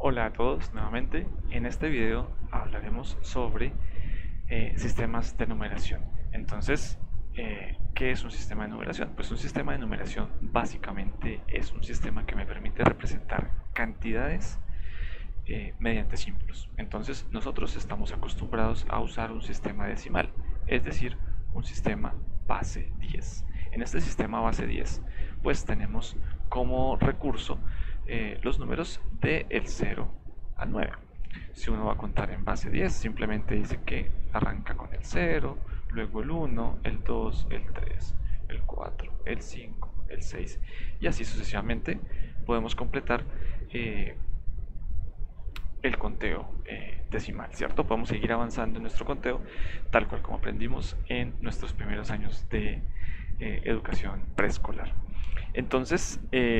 Hola a todos nuevamente. En este video hablaremos sobre sistemas de numeración. Entonces, ¿qué es un sistema de numeración? Pues un sistema de numeración básicamente es un sistema que me permite representar cantidades mediante símbolos. Entonces, nosotros estamos acostumbrados a usar un sistema decimal, es decir, un sistema base 10. En este sistema base 10, pues tenemos como recurso los números del 0 al 9. Si uno va a contar en base 10, simplemente dice que arranca con el 0, luego el 1, el 2, el 3, el 4, el 5, el 6 y así sucesivamente podemos completar el conteo decimal, ¿cierto? Podemos seguir avanzando en nuestro conteo tal cual como aprendimos en nuestros primeros años de educación preescolar. Entonces,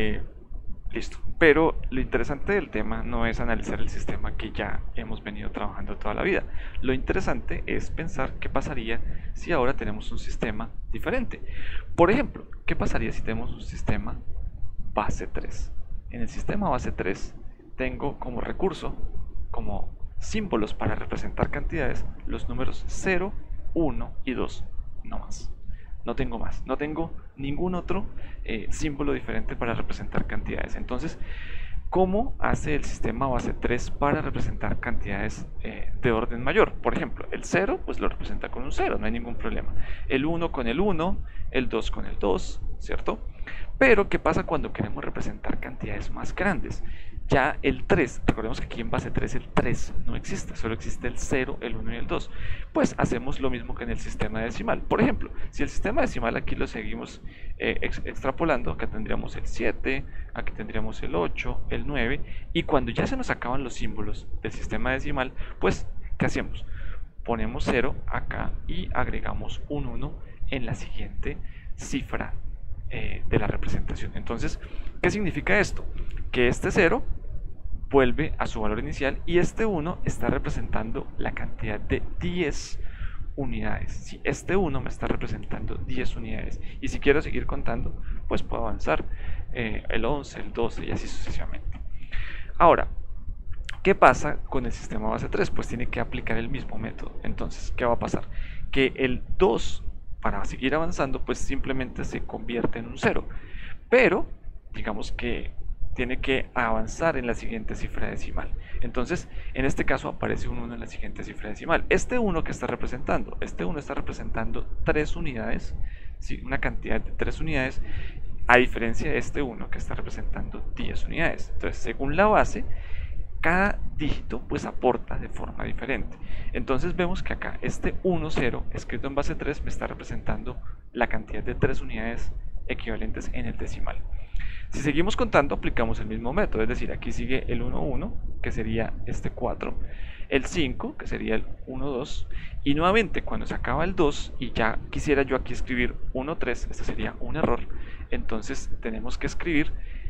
listo. Pero lo interesante del tema no es analizar el sistema que ya hemos venido trabajando toda la vida. Lo interesante es pensar qué pasaría si ahora tenemos un sistema diferente. Por ejemplo, ¿qué pasaría si tenemos un sistema base 3? En el sistema base 3 tengo como recurso, como símbolos para representar cantidades, los números 0, 1 y 2, no más. No tengo más, no tengo ningún otro símbolo diferente para representar cantidades. Entonces, ¿cómo hace el sistema base 3 para representar cantidades de orden mayor? Por ejemplo, el 0 pues lo representa con un 0, no hay ningún problema. El 1 con el 1, el 2 con el 2, ¿cierto? Pero, ¿qué pasa cuando queremos representar cantidades más grandes? Ya el 3, recordemos que aquí en base 3 el 3 no existe, solo existe el 0, el 1 y el 2. Pues hacemos lo mismo que en el sistema decimal. Por ejemplo, si el sistema decimal aquí lo seguimos extrapolando, acá tendríamos el 7, aquí tendríamos el 8, el 9, y cuando ya se nos acaban los símbolos del sistema decimal, pues, ¿qué hacemos? Ponemos 0 acá y agregamos un 1 en la siguiente cifra de la representación. Entonces, ¿qué significa esto? Que este 0 vuelve a su valor inicial y este 1 está representando la cantidad de 10 unidades. Si este 1 me está representando 10 unidades y si quiero seguir contando, pues puedo avanzar el 11, el 12 y así sucesivamente. Ahora, ¿qué pasa con el sistema base 3? Pues tiene que aplicar el mismo método. Entonces, ¿qué va a pasar? Que el 2, para seguir avanzando, pues simplemente se convierte en un 0. Pero, digamos que tiene que avanzar en la siguiente cifra decimal. Entonces, en este caso aparece un 1 en la siguiente cifra decimal. Este 1 que está representando, este 1 está representando 3 unidades, ¿sí? Una cantidad de 3 unidades, a diferencia de este 1 que está representando 10 unidades. Entonces, según la base, cada dígito pues aporta de forma diferente. Entonces vemos que acá este 1, 0 escrito en base 3 me está representando la cantidad de 3 unidades equivalentes en el decimal. Si seguimos contando, aplicamos el mismo método, es decir, aquí sigue el 1, 1, que sería este 4, el 5, que sería el 1, 2, y nuevamente cuando se acaba el 2 y ya quisiera yo aquí escribir 1, 3, esto sería un error, entonces tenemos que escribir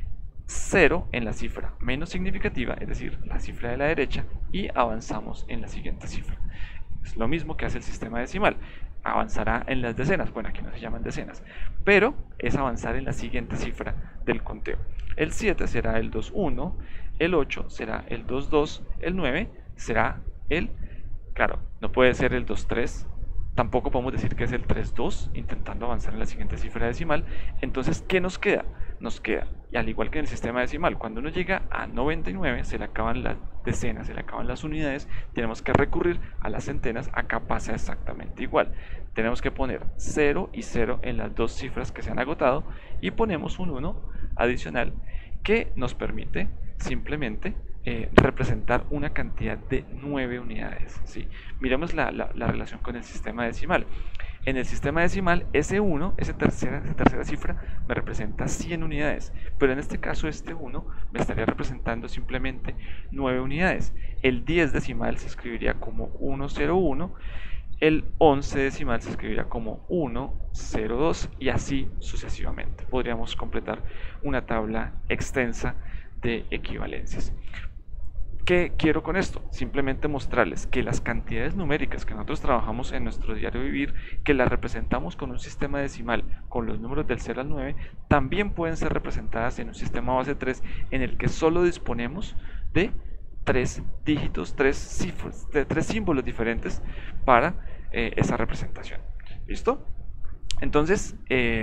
0 en la cifra menos significativa, es decir, la cifra de la derecha, y avanzamos en la siguiente cifra. Es lo mismo que hace el sistema decimal. Avanzará en las decenas, bueno, aquí no se llaman decenas, pero es avanzar en la siguiente cifra del conteo. El 7 será el 2, 1, el 8 será el 2, 2, el 9 será el, claro, no puede ser el 2, 3, tampoco podemos decir que es el 3, 2, intentando avanzar en la siguiente cifra decimal. Entonces, ¿qué nos queda? Nos queda, y al igual que en el sistema decimal, cuando uno llega a 99 se le acaban las decenas, se le acaban las unidades, tenemos que recurrir a las centenas. Acá pasa exactamente igual, tenemos que poner 0 y 0 en las dos cifras que se han agotado y ponemos un 1 adicional que nos permite simplemente representar una cantidad de 9 unidades, ¿sí? Miremos la relación con el sistema decimal. En el sistema decimal, ese 1, esa tercera cifra, me representa 100 unidades, pero en este caso este 1 me estaría representando simplemente 9 unidades. El 10 decimal se escribiría como 101, el 11 decimal se escribiría como 102 y así sucesivamente. Podríamos completar una tabla extensa de equivalencias. ¿Qué quiero con esto? Simplemente mostrarles que las cantidades numéricas que nosotros trabajamos en nuestro diario vivir, que las representamos con un sistema decimal con los números del 0 al 9, también pueden ser representadas en un sistema base 3 en el que solo disponemos de tres dígitos, tres cifras, tres símbolos diferentes para esa representación. ¿Listo? Entonces,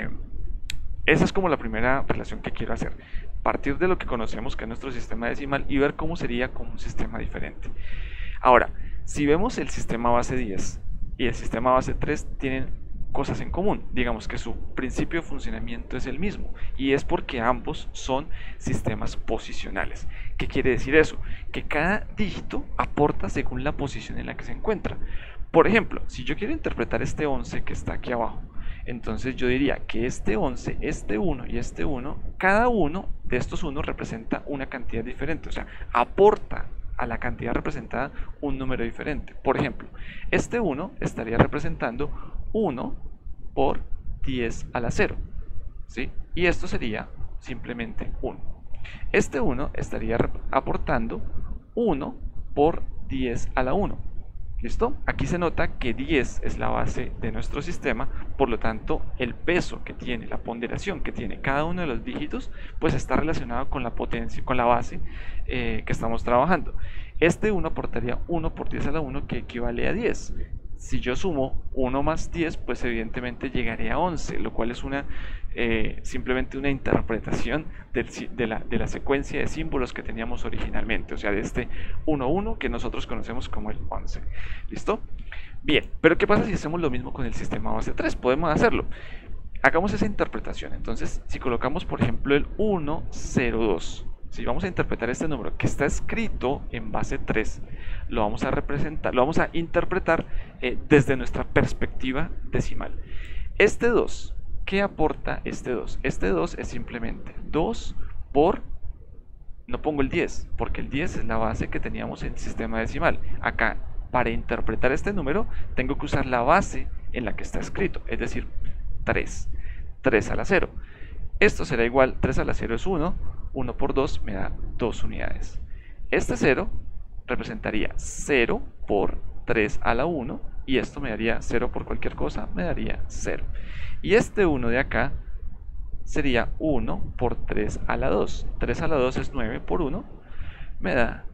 esa es como la primera relación que quiero hacer. Partir de lo que conocemos que es nuestro sistema decimal y ver cómo sería con un sistema diferente. Ahora, si vemos el sistema base 10 y el sistema base 3 tienen cosas en común. Digamos que su principio de funcionamiento es el mismo y es porque ambos son sistemas posicionales. ¿Qué quiere decir eso? Que cada dígito aporta según la posición en la que se encuentra. Por ejemplo, si yo quiero interpretar este 11 que está aquí abajo, entonces yo diría que este 11, este 1 y este 1, cada uno de estos 1 representa una cantidad diferente, o sea, aporta a la cantidad representada un número diferente. Por ejemplo, este 1 estaría representando 1 por 10 a la 0, ¿sí? Y esto sería simplemente 1. Este 1 estaría aportando 1 por 10 a la 1. ¿Listo? Aquí se nota que 10 es la base de nuestro sistema, por lo tanto el peso que tiene, la ponderación que tiene cada uno de los dígitos, pues está relacionado con la potencia, con la base que estamos trabajando. Este 1 aportaría 1 por 10 a la 1, que equivale a 10. Si yo sumo 1 más 10, pues evidentemente llegaré a 11, lo cual es simplemente una interpretación de la secuencia de símbolos que teníamos originalmente, o sea, de este 1, 1 que nosotros conocemos como el 11. ¿Listo? Bien, pero ¿qué pasa si hacemos lo mismo con el sistema base 3? Podemos hacerlo. Hagamos esa interpretación. Entonces, si colocamos, por ejemplo, el 102, si vamos a interpretar este número que está escrito en base 3, lo vamos a representar, lo vamos a interpretar desde nuestra perspectiva decimal. Este 2, ¿qué aporta este 2? Este 2 es simplemente 2 por, no pongo el 10, porque el 10 es la base que teníamos en el sistema decimal. Acá, para interpretar este número, tengo que usar la base en la que está escrito, es decir, 3. 3 a la 0. Esto será igual, 3 a la 0 es 1, 1 por 2 me da 2 unidades. Este 0 representaría 0 por 3 a la 1 y esto me daría 0 por cualquier cosa, me daría 0. Y este 1 de acá sería 1 por 3 a la 2. 3 a la 2 es 9 por 1, me da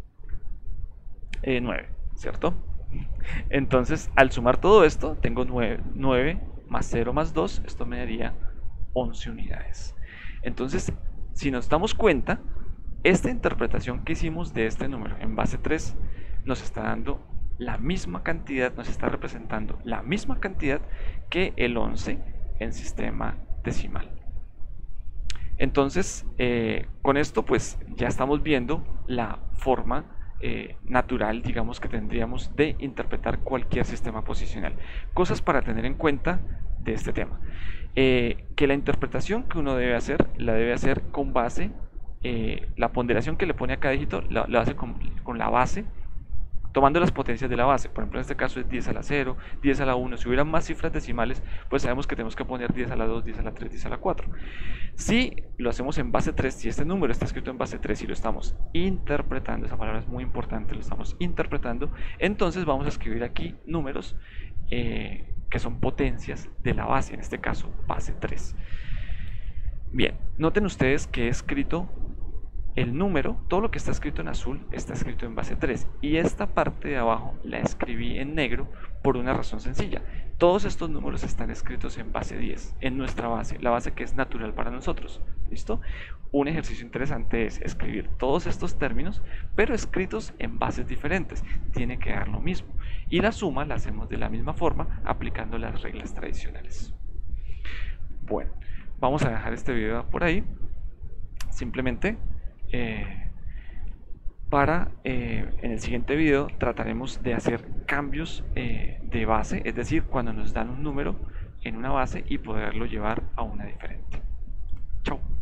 9, ¿cierto? Entonces, al sumar todo esto, tengo 9 más 0 más 2, esto me daría 11 unidades. Entonces, si nos damos cuenta, esta interpretación que hicimos de este número en base 3 nos está dando la misma cantidad, nos está representando la misma cantidad que el 11 en sistema decimal. Entonces, con esto pues ya estamos viendo la forma natural, digamos, que tendríamos de interpretar cualquier sistema posicional. Cosas para tener en cuenta de este tema. Que la interpretación que uno debe hacer, la debe hacer con base, la ponderación que le pone a cada dígito, la hace con la base, tomando las potencias de la base. Por ejemplo, en este caso es 10 a la 0, 10 a la 1. Si hubieran más cifras decimales, pues sabemos que tenemos que poner 10 a la 2, 10 a la 3, 10 a la 4. Si lo hacemos en base 3, si este número está escrito en base 3 y lo estamos interpretando, esa palabra es muy importante, lo estamos interpretando, entonces vamos a escribir aquí números que son potencias de la base, en este caso base 3. Bien, noten ustedes que he escrito el número, todo lo que está escrito en azul está escrito en base 3 y esta parte de abajo la escribí en negro por una razón sencilla. Todos estos números están escritos en base 10, en nuestra base, la base que es natural para nosotros. ¿Listo? Un ejercicio interesante es escribir todos estos términos, pero escritos en bases diferentes. Tiene que dar lo mismo. Y la suma la hacemos de la misma forma, aplicando las reglas tradicionales. Bueno, vamos a dejar este video por ahí. Simplemente en el siguiente video trataremos de hacer cambios de base, es decir, cuando nos dan un número en una base y poderlo llevar a una diferente. Chao.